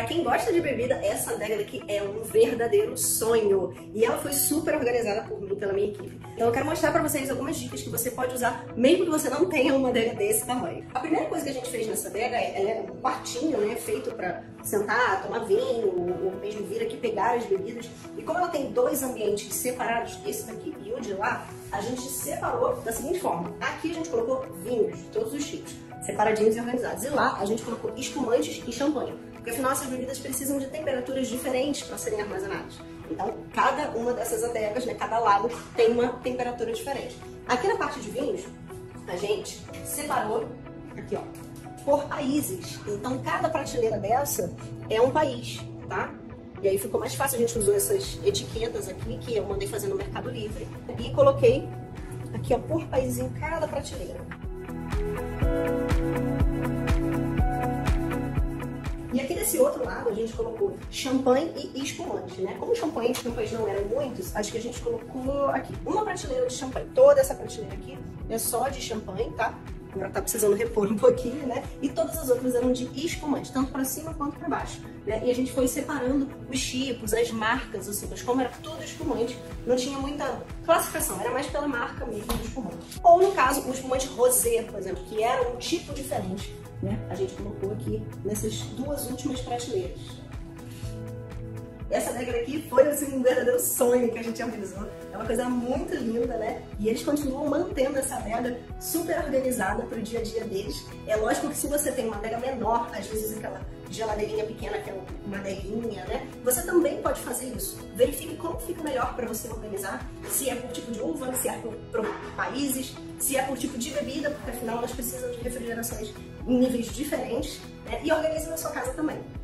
Pra quem gosta de bebida, essa adega daqui é um verdadeiro sonho. E ela foi super organizada por mim, pela minha equipe. Então eu quero mostrar pra vocês algumas dicas que você pode usar, mesmo que você não tenha uma adega desse tamanho. A primeira coisa que a gente fez nessa adega é um quartinho, né, feito pra sentar, tomar vinho, ou mesmo vir aqui pegar as bebidas. E como ela tem dois ambientes separados, esse daqui e o de lá, a gente separou da seguinte forma. Aqui a gente colocou vinhos de todos os tipos, separadinhos e organizados. E lá a gente colocou espumantes e champanhe. Porque afinal essas bebidas precisam de temperaturas diferentes para serem armazenadas. Então cada uma dessas adegas, né, cada lado tem uma temperatura diferente. Aqui na parte de vinhos, a gente separou aqui, ó, por países. Então cada prateleira dessa é um país, tá? E aí ficou mais fácil, a gente usou essas etiquetas aqui que eu mandei fazer no Mercado Livre e coloquei aqui, ó, por país em cada prateleira. E aqui desse outro lado a gente colocou champanhe e espumante, né? Como champanhe e champanhe não eram muitos, acho que a gente colocou aqui uma prateleira de champanhe. Toda essa prateleira aqui é só de champanhe, tá? Agora tá precisando repor um pouquinho, né? E todas as outras eram de espumante, tanto para cima quanto para baixo, né? E a gente foi separando os tipos, as marcas, assim, mas como era tudo espumante, não tinha muita classificação, era mais pela marca mesmo do espumante. Ou no caso, o espumante rosé, por exemplo, que era um tipo diferente, né? A gente colocou aqui nessas duas últimas prateleiras. Essa adega aqui foi assim, um verdadeiro sonho que a gente organizou. É uma coisa muito linda, né? E eles continuam mantendo essa adega super organizada para o dia a dia deles. É lógico que se você tem uma adega menor, às vezes aquela geladeirinha pequena, que é uma adeguinha, né? Você também pode fazer isso. Verifique como fica melhor para você organizar. Se é por tipo de uva, se é por países, se é por tipo de bebida, porque afinal elas precisam de refrigerações em níveis diferentes, né? E organize na sua casa também.